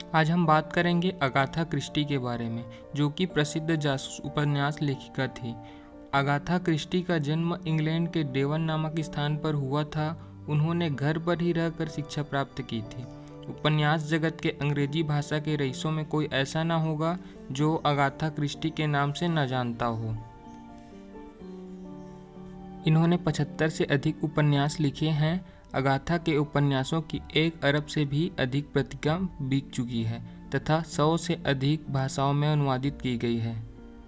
आज हम बात करेंगे अगाथा क्रिस्टी के बारे में, जो कि प्रसिद्ध जासूस उपन्यास लेखिका थी। अगाथा क्रिस्टी का जन्म इंग्लैंड के डेवन नामक स्थान पर हुआ था। उन्होंने घर पर ही रहकर शिक्षा प्राप्त की थी। उपन्यास जगत के अंग्रेजी भाषा के रईसों में कोई ऐसा ना होगा जो अगाथा क्रिस्टी के नाम से न जानता हो। इन्होंने 75 से अधिक उपन्यास लिखे हैं। अगाथा के उपन्यासों की 1 अरब से भी अधिक प्रतियां बिक चुकी है तथा 100 से अधिक भाषाओं में अनुवादित की गई है।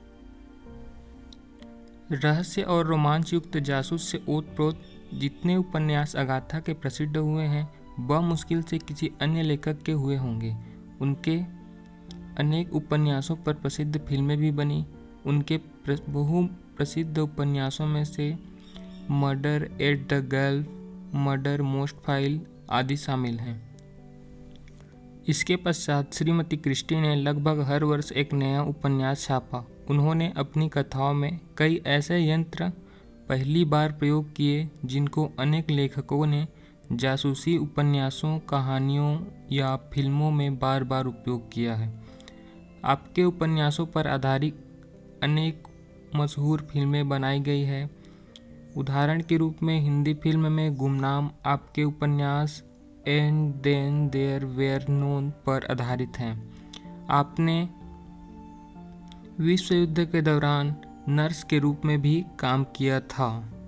रहस्य और रोमांच युक्त जासूस से ओतप्रोत जितने उपन्यास अगाथा के प्रसिद्ध हुए हैं, वह मुश्किल से किसी अन्य लेखक के हुए होंगे। उनके अनेक उपन्यासों पर प्रसिद्ध फिल्में भी बनी। उनके बहु प्रसिद्ध उपन्यासों में से murder at the gulf, murder most foul आदि शामिल हैं। इसके पश्चात श्रीमती क्रिस्टी ने लगभग हर वर्ष एक नया उपन्यास छापा। उन्होंने अपनी कथाओं में कई ऐसे यंत्र पहली बार प्रयोग किए जिनको अनेक लेखकों ने जासूसी उपन्यासों, कहानियों या फिल्मों में बार बार उपयोग किया है। आपके उपन्यासों पर आधारित अनेक मशहूर फिल्में बनाई गई है। उदाहरण के रूप में हिंदी फिल्म में गुमनाम आपके उपन्यास and then there were none पर आधारित हैं। आपने विश्व युद्ध के दौरान नर्स के रूप में भी काम किया था।